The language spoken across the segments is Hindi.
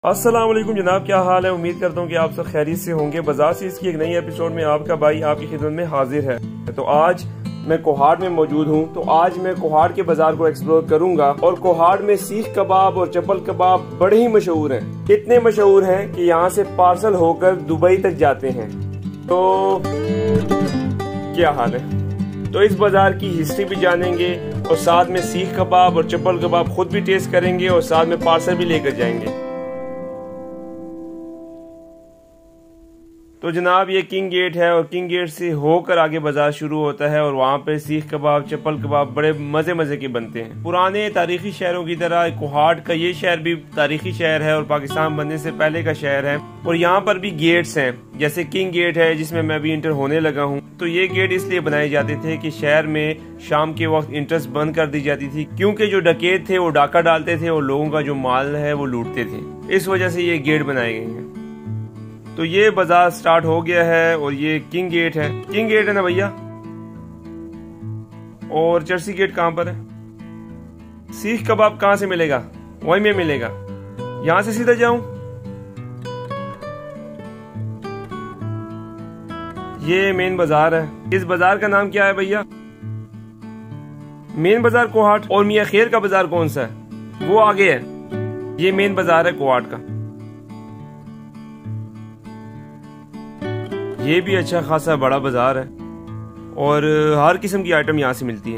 अस्सलाम वालेकुम जनाब, क्या हाल है। उम्मीद करता हूँ कि आप सब खैरियत से होंगे। बाजार से इसकी एक नई एपिसोड में आपका भाई आपकी खिदमत में हाजिर है। तो आज मैं कोहाड़ में मौजूद हूँ। तो आज मैं कोहाड़ के बाजार को एक्सप्लोर करूंगा। और कोहाड़ में सीख कबाब और चप्पल कबाब बड़े ही मशहूर हैं। इतने मशहूर हैं कि यहाँ से पार्सल होकर दुबई तक जाते हैं। तो क्या हाल है। तो इस बाजार की हिस्ट्री भी जानेंगे और साथ में सीख कबाब और चप्पल कबाब खुद भी टेस्ट करेंगे और साथ में पार्सल भी लेकर जाएंगे। तो जनाब ये किंग गेट है और किंग गेट से होकर आगे बाजार शुरू होता है और वहाँ पे सीख कबाब चप्पल कबाब बड़े मजे मजे के बनते हैं। पुराने तारीखी शहरों की तरह कोहाड़ का ये शहर भी तारीखी शहर है और पाकिस्तान बनने से पहले का शहर है। और यहाँ पर भी गेट्स हैं, जैसे किंग गेट है जिसमें मैं भी इंटर होने लगा हूँ। तो ये गेट इसलिए बनाए जाते थे कि शहर में शाम के वक्त इंट्रेंस बंद कर दी जाती थी, क्योंकि जो डकैत थे वो डाका डालते थे और लोगों का जो माल है वो लूटते थे। इस वजह से ये गेट बनाए गए हैं। तो ये बाजार स्टार्ट हो गया है और ये किंग गेट है। किंग गेट है ना भैया। और चर्सी गेट कहां पर है। सीख कबाब कहां से मिलेगा, वहीं में मिलेगा। यहां से सीधा जाऊं। ये मेन बाजार है। इस बाजार का नाम क्या है भैया। मेन बाजार कोहाड़। और मियां खैर का बाजार कौन सा है, वो आगे है। ये मेन बाजार है कोहाड़ का। ये भी अच्छा खासा बड़ा बाजार है और हर किस्म की आइटम यहाँ से मिलती है।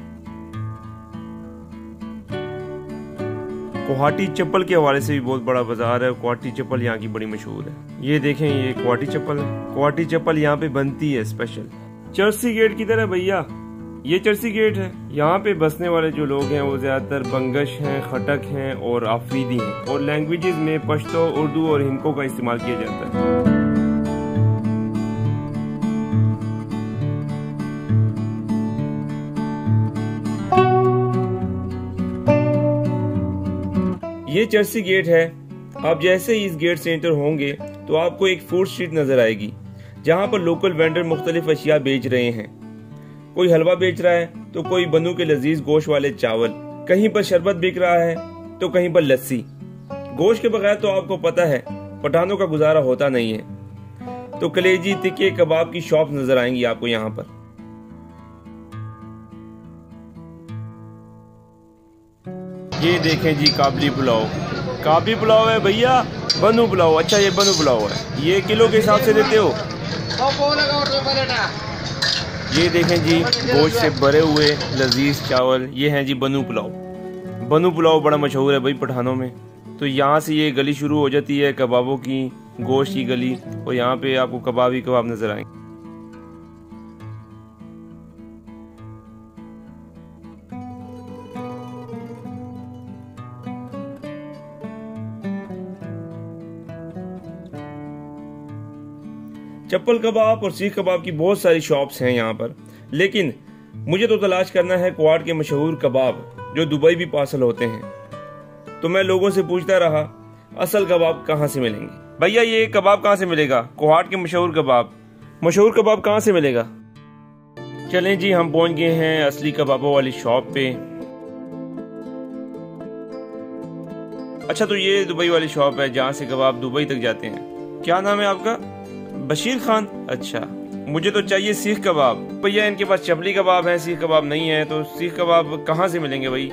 कोहाटी चप्पल के हवाले से भी बहुत बड़ा बाजार है। कोहाटी चप्पल यहाँ की बड़ी मशहूर है। ये देखें, ये कोहाटी चप्पल है। कोहाटी चप्पल यहाँ पे बनती है स्पेशल। चर्सी गेट की तरह भैया, ये चर्सी गेट है। यहाँ पे बसने वाले जो लोग हैं वो ज्यादातर बंगश हैं, खटक हैं और आफरीदी हैं। और लैंग्वेजेस में पश्तो, उर्दू और हिंको का इस्तेमाल किया जाता है। ये चर्सी गेट है। आप जैसे ही इस गेट से एंटर होंगे तो आपको एक फूड स्ट्रीट नजर आएगी, जहाँ पर लोकल वेंडर मुख्तलिफ अशिया बेच रहे हैं। कोई हलवा बेच रहा है तो कोई बनू के लजीज गोश्त वाले चावल, कहीं पर शरबत बिक रहा है तो कहीं पर लस्सी। गोश्त के बगैर तो आपको पता है पठानों का गुजारा होता नहीं है। तो कलेजी तिक्के कबाब की शॉप नजर आएंगी आपको यहाँ पर। ये देखें जी, काबली पुलाव। काबली पुलाव है भैया, बनू पुलाव। अच्छा, ये बनू पुलाव है। ये किलो के हिसाब से देते हो। ये देखें जी, गोश्त से भरे हुए लजीज चावल। ये हैं जी बनू पुलाव। बनू पुलाव बड़ा मशहूर है भाई पठानों में। तो यहाँ से ये गली शुरू हो जाती है कबाबों की, गोश्त की गली। और यहाँ पे आपको कबाब ही कबाब नजर आएंगे। चप्पल कबाब और सीख कबाब की बहुत सारी शॉप्स हैं यहाँ पर, लेकिन मुझे तो तलाश करना है कोहाड़ के मशहूर कबाब जो दुबई भी पार्सल होते हैं। तो मैं लोगों से पूछता रहा असल कबाब कहाँ से मिलेंगे। भैया ये कबाब कहाँ से मिलेगा, कोहाड़ के मशहूर कबाब कहाँ से मिलेगा। चलें जी, हम पहुंच गए हैं असली कबाबों वाली शॉप पे। अच्छा, तो ये दुबई वाली शॉप है जहाँ से कबाब दुबई तक जाते हैं। क्या नाम है आपका। बशीर खान। अच्छा, मुझे तो चाहिए सीख कबाब। भैया इनके पास चपली कबाब है, सीख कबाब नहीं है। तो सीख कबाब कहाँ से मिलेंगे भाई।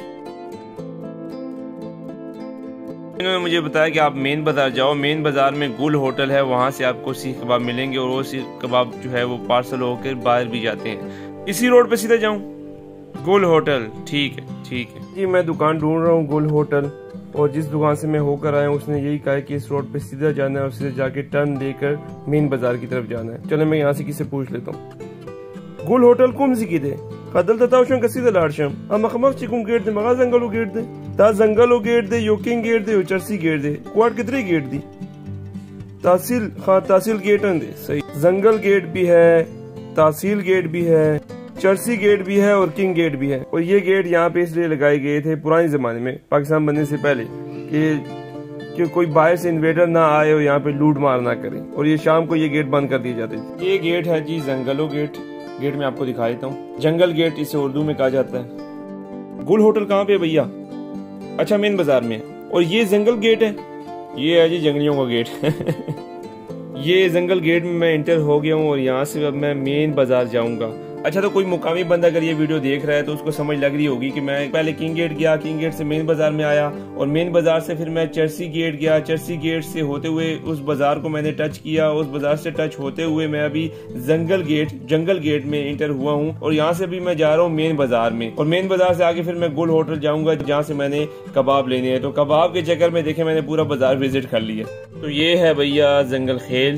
इन्होंने मुझे बताया कि आप मेन बाजार जाओ, मेन बाजार में गुल होटल है, वहाँ से आपको सीख कबाब मिलेंगे। और वो सीख कबाब जो है वो पार्सल होकर बाहर भी जाते हैं। इसी रोड पे सीधा जाऊँ। गुल होटल, ठीक है जी। मैं दुकान ढूंढ रहा हूँ गुल होटल। और जिस दुकान से मैं होकर आया हूँ उसने यही कहा कि इस रोड पे सीधा जाना है और सीधे जाके टर्न देकर मेन बाजार की तरफ जाना है। चलो मैं यहाँ से किसी पूछ लेता हूँ। गुल होटल कुम सी किदे खदल ततावशन कसीदा लाडशम हम अखमक चिकुम गेट दे मगा जंगलो गेट दे ता जंगलो गेट दे योकिंग गेट दे चर्सी गेट दे क्वाड कितने गेट दी तहसील। हाँ, तहसील गेट दे सही। जंगल गेट भी है, तहसील गेट भी है, चर्सी गेट भी है और किंग गेट भी है। और ये गेट यहाँ पे इसलिए लगाए गए थे पुराने जमाने में, पाकिस्तान बनने से पहले, कि कोई बाहर से इन्वेडर ना आए और यहाँ पे लूट मार ना करे। और ये शाम को ये गेट बंद कर दिए जाते थे। ये गेट है जी जंगलो गेट। गेट में आपको दिखा देता हूँ। जंगल गेट इसे उर्दू में कहा जाता है। गुल होटल कहाँ पे भैया। अच्छा, मेन बाजार में। और ये जंगल गेट है। ये है जी जंगलियों का गेट। ये जंगल गेट में मैं इंटर हो गया हूँ और यहाँ से अब मैं मेन बाजार जाऊंगा। अच्छा, तो कोई मुकामी बंदा अगर ये वीडियो देख रहा है तो उसको समझ लग रही होगी कि मैं पहले किंग गेट गया, किंग गेट से मेन बाजार में आया और मेन बाजार से फिर मैं चर्ची गेट गया, चर्ची गेट से होते हुए उस बाजार को मैंने टच किया, उस बाजार से टच होते हुए मैं अभी जंगल गेट में इंटर हुआ हूँ और यहाँ से भी मैं जा रहा हूँ मेन बाजार में और मेन बाजार से आगे फिर मैं गुल होटल जाऊंगा जहाँ से मैंने कबाब लेने हैं। तो कबाब के चक्कर में देखे मैंने पूरा बाजार विजिट कर लिया। तो ये है भैया जंगल खेल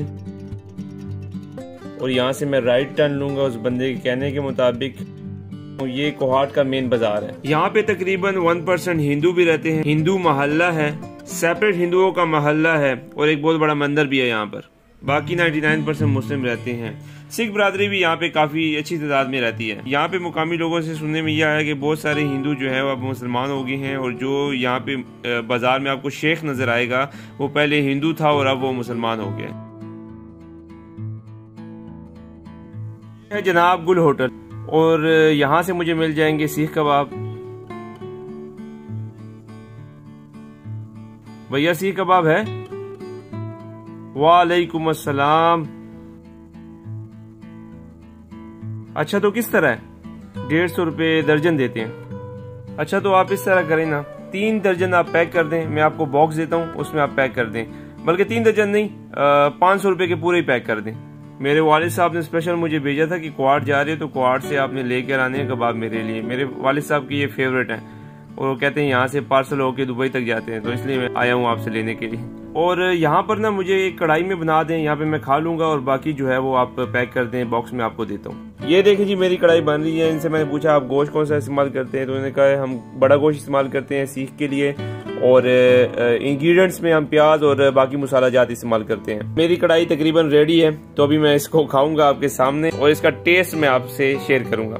और यहाँ से मैं राइट टर्न लूंगा उस बंदे के कहने के मुताबिक। ये कोहाट का मेन बाजार है। यहाँ पे तकरीबन 1% हिंदू भी रहते हैं। हिंदू मोहल्ला है, सेपरेट हिंदुओं का मोहल्ला है और एक बहुत बड़ा मंदिर भी है यहाँ पर। बाकी 99% मुस्लिम रहते हैं। सिख बरादरी भी यहाँ पे काफी अच्छी तादाद में रहती है। यहाँ पे मुकामी लोगों से सुनने में यह आया कि बहुत सारे हिंदू जो है वो अब मुसलमान हो गए हैं और जो यहाँ पे बाजार में आपको शेख नजर आएगा वो पहले हिंदू था और अब वो मुसलमान हो गया है। जनाब गुल होटल और यहाँ से मुझे मिल जाएंगे सीख कबाब। भैया सीख कबाब है? वालेकुम अस्सलाम। अच्छा, तो किस तरह है? 150 रुपये दर्जन देते हैं। अच्छा, तो आप इस तरह करें ना, 3 दर्जन आप पैक कर दें। मैं आपको बॉक्स देता हूँ, उसमें आप पैक कर दें। बल्कि 3 दर्जन नहीं, 500 रुपये के पूरे ही पैक कर दें। मेरे वालिद साहब ने स्पेशल मुझे भेजा था कि क्वाड जा रहे हो तो क्वाड से आपने लेकर आने हैं कबाब मेरे लिए। मेरे वालिद साहब की ये फेवरेट है और वो कहते हैं यहाँ से पार्सल होके दुबई तक जाते हैं, तो इसलिए मैं आया हूँ आपसे लेने के लिए। और यहाँ पर ना मुझे एक कढ़ाई में बना दें, यहाँ पे मैं खा लूंगा और बाकी जो है वो आप पैक कर दें, बॉक्स में आपको देता हूँ। ये देखें जी मेरी कढ़ाई बन रही है। इनसे मैंने पूछा आप गोश्त कौन सा इस्तेमाल करते हैं, तो उन्होंने कहा हम बड़ा गोश्त इस्तेमाल करते हैं सीख के लिए और इंग्रेडिएंट्स में हम प्याज और बाकी मसाला जात इस्तेमाल करते हैं। मेरी कढ़ाई तकरीबन रेडी है, तो अभी मैं इसको खाऊंगा आपके सामने और इसका टेस्ट मैं आपसे शेयर करूंगा।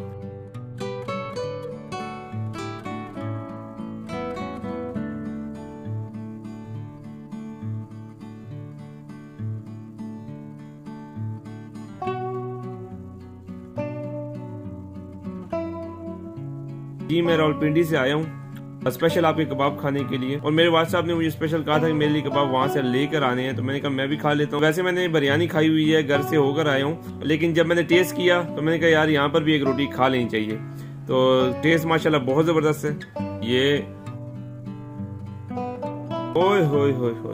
जी मैं रावलपिंडी से आया हूँ स्पेशल आपके कबाब खाने के लिए और मेरे वालिद साहब ने मुझे स्पेशल कहा था कि मेरे लिए कबाब वहाँ से लेकर आने हैं, तो मैंने कहा मैं भी खा लेता हूँ। वैसे मैंने बिरयानी खाई हुई है, घर से होकर आया हूँ, लेकिन जब मैंने टेस्ट किया तो मैंने कहा यार यहाँ पर भी एक रोटी खा लेनी चाहिए। तो टेस्ट माशाल्लाह बहुत जबरदस्त है। ये ओए होए होए होए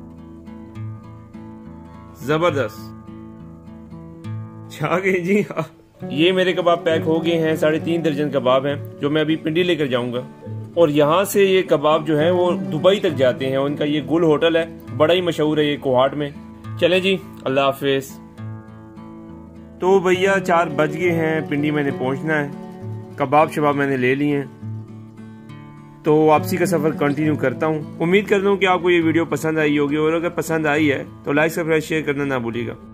जबरदस्त छा गए जी। ये मेरे कबाब पैक हो गए हैं, 3.5 दर्जन कबाब हैं जो मैं अभी पिंडी लेकर जाऊंगा और यहाँ से ये कबाब जो है वो दुबई तक जाते हैं। उनका ये गुल होटल है, बड़ा ही मशहूर है ये कोहाट में। चले जी, अल्लाह हाफिज। तो भैया 4 बज गए हैं, पिंडी मैंने पहुंचना है, कबाब शबाब मैंने ले लिए हैं, तो वापसी का सफर कंटिन्यू करता हूँ। उम्मीद करता हूँ कि आपको ये वीडियो पसंद आई होगी और अगर पसंद आई है तो लाइक सब्सक्राइब शेयर करना ना भूलिएगा।